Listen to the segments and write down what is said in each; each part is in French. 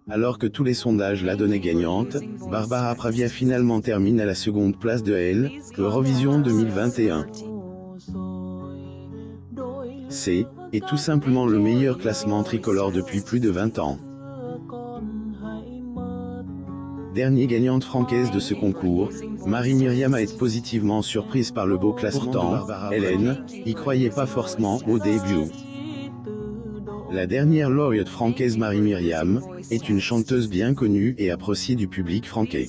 Alors que tous les sondages la donnaient gagnante, Barbara Pravi finalement termine à la seconde place de Eurovision 2021. C'est tout simplement le meilleur classement tricolore depuis plus de 20 ans. Dernière gagnante francaise de ce concours, Marie-Myriam a été positivement surprise par le beau classement. Pourtant, Hélène y croyait pas forcément au début. La dernière lauréate francaise Marie-Myriam est une chanteuse bien connue et appréciée du public franquais.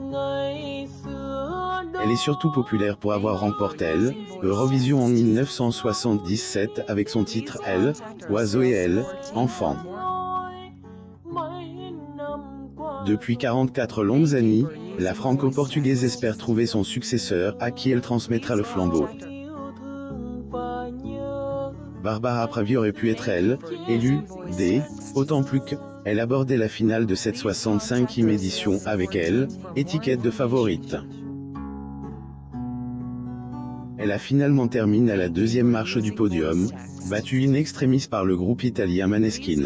Elle est surtout populaire pour avoir remporté Eurovision en 1977 avec son titre Oiseau et Enfant. Depuis 44 longues années, la franco-portugaise espère trouver son successeur à qui elle transmettra le flambeau. Barbara Pravi aurait pu être élue, autant plus qu'elle abordait la finale de cette 65e édition avec étiquette de favorite. Elle a finalement terminé à la deuxième marche du podium, battue in extremis par le groupe italien Maneskin.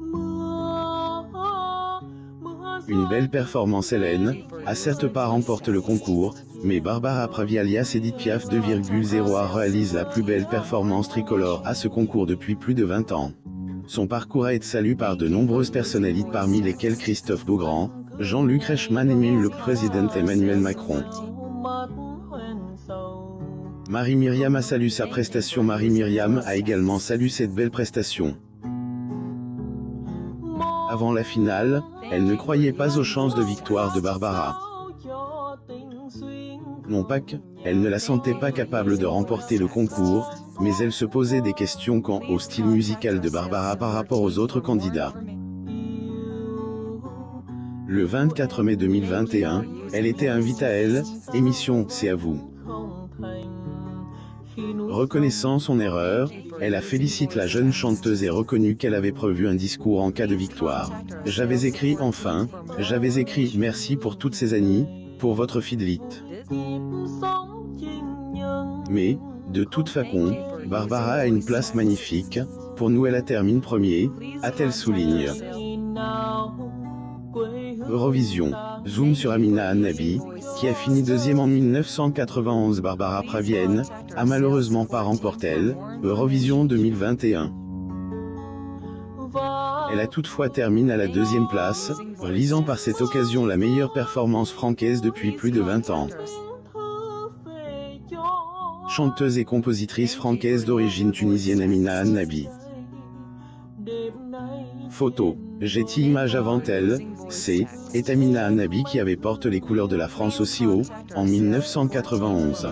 Une belle performance. Hélène a certes pas remporté le concours, mais Barbara Pravi alias Edith Piaf 2.0 a réalisé la plus belle performance tricolore à ce concours depuis plus de 20 ans. Son parcours a été salué par de nombreuses personnalités parmi lesquelles Christophe Beaugrand, Jean-Luc Reichmann et même le président Emmanuel Macron. Marie-Myriam a salué sa prestation. Marie-Myriam a également salué cette belle prestation. Avant la finale, elle ne croyait pas aux chances de victoire de Barbara. Non pas qu'elle ne la sentait pas capable de remporter le concours, mais elle se posait des questions quant au style musical de Barbara par rapport aux autres candidats. Le 24 mai 2021, elle était invitée à l'émission C'est à vous. Reconnaissant son erreur, elle a félicité la jeune chanteuse et reconnu qu'elle avait prévu un discours en cas de victoire. J'avais écrit merci pour toutes ces années, pour votre fidélité. Mais, de toute façon, Barbara a une place magnifique, pour nous elle a terminé premier, a-t-elle souligne. Eurovision, zoom sur Amina Annabi, qui a fini deuxième en 1991. Barbara Pravi a malheureusement pas remporté Eurovision 2021. Elle a toutefois terminé à la deuxième place, réalisant par cette occasion la meilleure performance francaise depuis plus de 20 ans. Chanteuse et compositrice francaise d'origine tunisienne Amina Annabi. Photo, Getty Images. Avant elle, est Amina Annabi qui avait porté les couleurs de la France aussi haut, en 1991.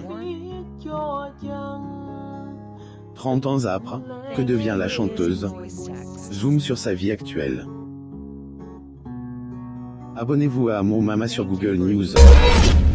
30 ans après, que devient la chanteuse? Zoom sur sa vie actuelle. Abonnez-vous à Mo Mama sur Google News.